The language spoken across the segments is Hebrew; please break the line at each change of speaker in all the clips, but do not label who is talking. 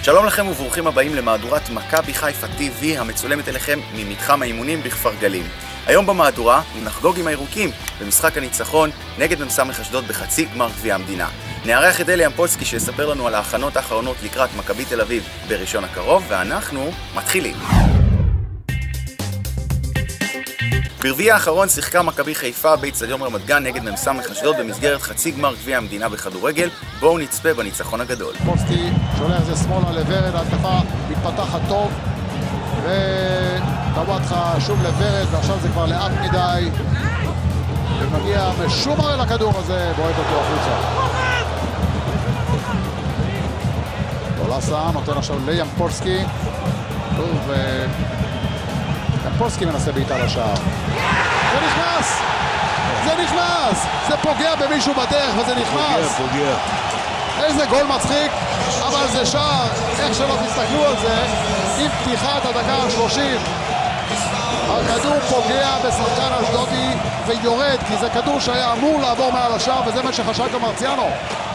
שלום לכם וברוכים הבאים למהדורת מכבי חיפה TV המצולמת אליכם ממתחם האימונים בכפר גלים. היום במהדורה נחגוג עם הירוקים במשחק הניצחון נגד מ"ס אשדוד בחצי גמר גביע המדינה. נארח את אלי ימפולסקי שיספר לנו על ההכנות האחרונות לקראת מכבי תל אביב בראשון הקרוב, ואנחנו מתחילים. ברביע האחרון שיחקה מכבי חיפה באצטדיון רמת גן נגד מ"ס אשדוד במסגרת חצי גמר גביע המדינה בכדורגל. בואו נצפה בניצחון הגדול.
פוסטי שולח את זה שמאלה לוורד, ההתקפה מתפתחת טוב וטוואטחה שוב לוורד, ועכשיו זה כבר לאט מדי ומגיע משומר אל הכדור הזה, בועט אותו החוצה. גולסה נותן עכשיו לימפולסקי, ימפולסקי מנסה בעיטה לשער. זה נכנס! זה נכנס! זה פוגע במישהו בדרך וזה נכנס!
פוגע.
איזה גול מצחיק, אבל זה שער, איך שלא תסתכלו על זה, עם פתיחת הדקה ה-30. הכדור פוגע בשחקן אשדודי ויורד, כי זה כדור שהיה אמור לעבור מעל השער, וזה מה שחשב גם מרציאנו.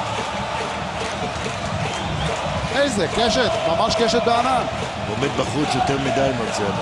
איזה קשת, ממש קשת בענן.
עומד בחוץ יותר מדי מרציאנו.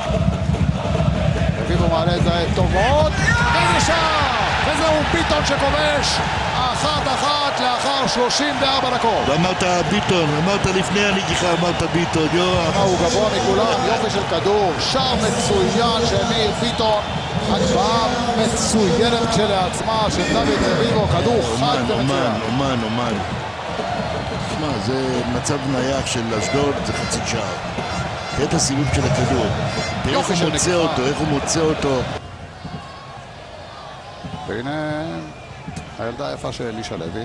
רביבו מעלה את זה טוב מאוד, איזה שער! וזהו ביטון שכובש 1-1 לאחר 34 דקות.
ואמרת ביטון, אמרת לפני הנגיחה, אמרת ביטון,
הוא גבוה מכולם, יופי של כדור, שער מצוין של מאיר ביטון, הגבהה מצוינת כשלעצמה של דוד רביבו, כדור חד ומצוין.
אומן. תשמע, זה מצב נייח של אשדוד, זה חצי שער. את הסיבוב של הכדור, איך הוא מוצא אותו, איך הוא מוצא אותו.
והנה הילדה היפה של אלישע לוי.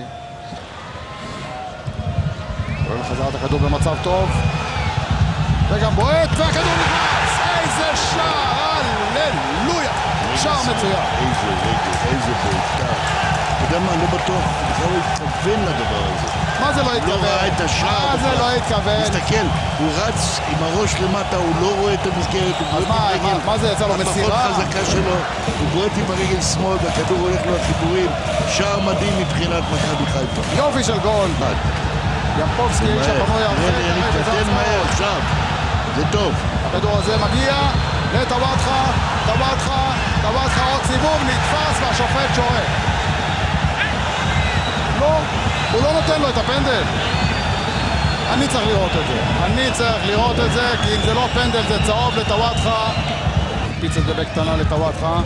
רואים חזרת הכדור במצב טוב וגם בועט, והכדור נכנס! איזה שער! הללויה! שער מצוין.
איזה בעיטה. אתה יודע מה, לא בטוח, בכלל לא התכוון לדבר הזה.
מה זה לא התכוון?
לא ראה את השער.
מה זה לא התכוון?
תסתכל, הוא רץ עם הראש למטה, הוא לא רואה את המסגרת, הוא בועט עם רגל.
מה זה יצא לו מסירה?
הפחות חזקה שלו, הוא בועט עם הרגל שמאל והכדור הולך לו לחיבורים. שער מדהים מבחינת מכבי חיפה.
יופי של גול. ימפולסקי איש הפנוי
תתן מהר עכשיו, זה טוב.
הכדור הזה מגיע לטוואטחה, טוואטחה עוד סיבוב, נתפס והשופט שורק. לא, הוא לא נותן לו את הפנדל. אני צריך לראות את זה, כי אם זה לא פנדל זה צהוב לטוואטחה. פיץ את זה בקטנה לטוואטחה.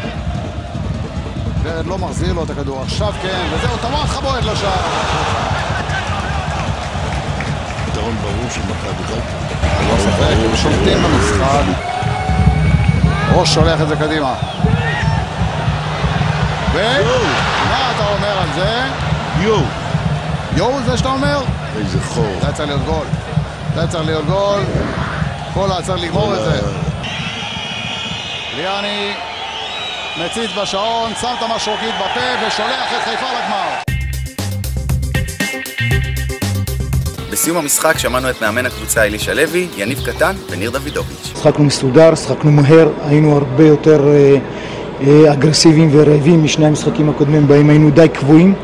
ורד לא מחזיר לו את הכדור, עכשיו כן, וזהו, טוואטחה בועט לשער.
יתרון ברור של מכבי חיפה.
לא ספק, הם שולטים במשחק. ראש שולח את זה קדימה. ומה אתה אומר על זה? יואו זה שאתה אומר?
איזה חור.
זה צריך להיות גול. כל צריך לגמור את זה. ליאני מציץ בשעון, שם את המשרוקית בפה ושולח את חיפה לגמר.
בסיום המשחק שמענו את מאמן הקבוצה אלישע לוי, יניב קטן וניר דוידוביץ'.
שחקנו מסודר, שחקנו מהר, היינו הרבה יותר אגרסיביים ורעבים משני המשחקים הקודמים בהם היינו די קבועים.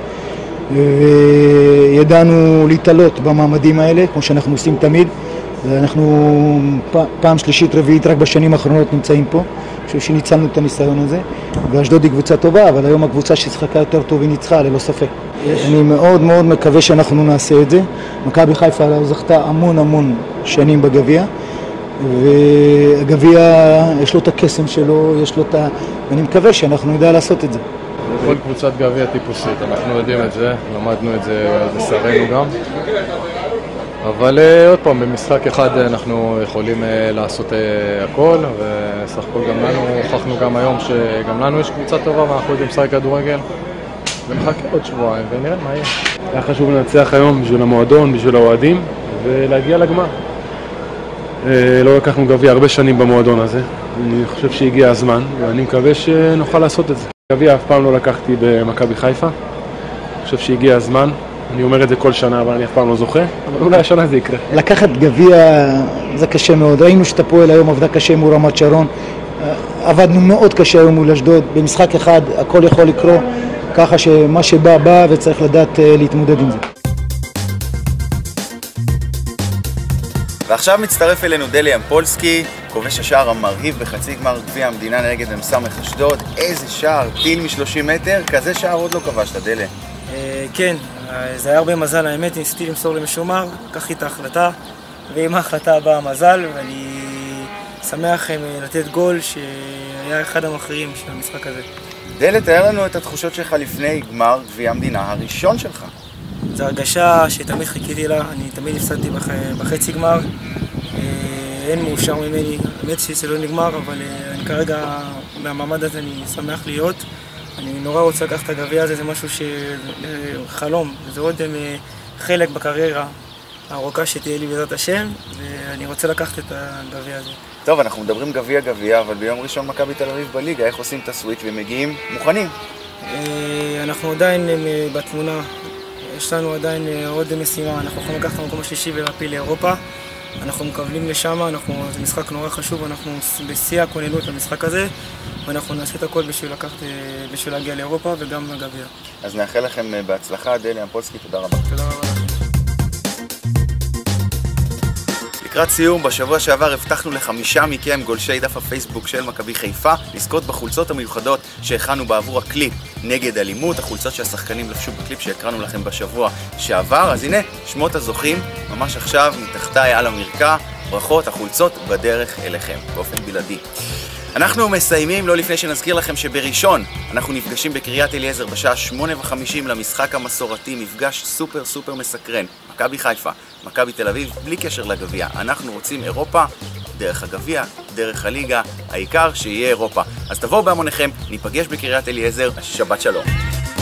ידענו להתעלות במעמדים האלה, כמו שאנחנו עושים תמיד. ואנחנו פעם שלישית רביעית רק בשנים האחרונות נמצאים פה. אני חושב שניצלנו את הניסיון הזה. ואשדוד היא קבוצה טובה, אבל היום הקבוצה ששחקה יותר טוב היא ניצחה, ללא ספק. אני מאוד מאוד מקווה שאנחנו נעשה את זה. מכבי חיפה זכתה המון שנים בגביע. והגביע יש לו את הקסם שלו, ואני מקווה שאנחנו נדע לעשות את זה.
כל קבוצת גביע טיפוסית, אנחנו יודעים את זה, למדנו את זה בשרנו גם. אבל עוד פעם, במשחק אחד אנחנו יכולים לעשות הכל, וסך הכל גם לנו, הוכחנו גם היום שגם לנו יש קבוצה טובה ואנחנו יודעים לשחק כדורגל. ונחכה עוד שבועיים ונראה מה יהיה. היה חשוב לנצח היום בשביל המועדון, בשביל האוהדים, ולהגיע לגמר. לא לקחנו גביע הרבה שנים במועדון הזה, אני חושב שהגיע הזמן, ואני מקווה שנוכל לעשות את זה. גביע אף פעם לא לקחתי במכבי חיפה, אני חושב שהגיע הזמן, אני אומר את זה כל שנה, אבל אני אף פעם לא זוכה, אבל אולי השנה זה יקרה.
לקחת גביע זה קשה מאוד, ראינו שאתה פועל היום עבדה קשה מול רמת שרון, עבדנו מאוד קשה היום מול אשדוד, במשחק אחד הכל יכול לקרות, ככה שמה שבא בא וצריך לדעת להתמודד עם זה.
ועכשיו מצטרף אלינו דלי אמפולסקי, כובש השער המרהיב בחצי גמר גביע המדינה נגד מ"ס אשדוד. איזה שער, טיל מ-30 מטר, כזה שער עוד לא כבשת, דלי.
כן, זה היה הרבה מזל, האמת, ניסיתי למסור למשומר, לקחתי את ההחלטה, ועם ההחלטה באה המזל, ואני שמח לתת גול שהיה אחד המכריעים של המשחק הזה.
דלי, תאר לנו את התחושות שלך לפני גמר גביע המדינה הראשון שלך.
זו הרגשה שתמיד חיכיתי לה, אני תמיד הפסדתי בחצי גמר, אין מאושר ממני, האמת שזה לא נגמר, אבל אני כרגע מהמעמד הזה אני שמח להיות. אני נורא רוצה לקחת את הגביע הזה, זה משהו שחלום, זה עוד חלק בקריירה הארוכה שתהיה לי בעזרת השם, ואני רוצה לקחת את הגביע הזה.
טוב, אנחנו מדברים גביע, אבל ביום ראשון מכבי תל אביב בליגה, איך עושים את הסוויץ' ומגיעים מוכנים?
אנחנו עדיין בתמונה, יש לנו עדיין עוד משימה, אנחנו יכולים לקחת את המקום השלישי ולהפיל לאירופה. אנחנו מקבלים לשם, זה משחק נורא חשוב, אנחנו בשיא הכוננות למשחק הזה, ואנחנו נעשה את הכל בשביל להגיע לאירופה וגם לגביע.
אז נאחל לכם בהצלחה, דלי אמפולסקי, תודה רבה.
תודה רבה.
לקראת סיום, בשבוע שעבר הבטחנו ל5 מכם, גולשי דף הפייסבוק של מכבי חיפה, לזכות בחולצות המיוחדות שהכנו בעבור הקליפ נגד אלימות, החולצות שהשחקנים לבשו בקליפ שהקרנו לכם בשבוע שעבר. אז הנה, שמות הזוכים, ממש עכשיו, מתחתיי על המרקע, ברכות, החולצות בדרך אליכם, באופן בלעדי. אנחנו מסיימים, לא לפני שנזכיר לכם שבראשון אנחנו נפגשים בקריית אליעזר בשעה 8:50 למשחק המסורתי, מפגש סופר מסקרן. מכבי חיפה, מכבי תל אביב, בלי קשר לגביע. אנחנו רוצים אירופה, דרך הגביע, דרך הליגה, העיקר שיהיה אירופה. אז תבואו בהמוניכם, ניפגש בקריית אליעזר, שבת שלום.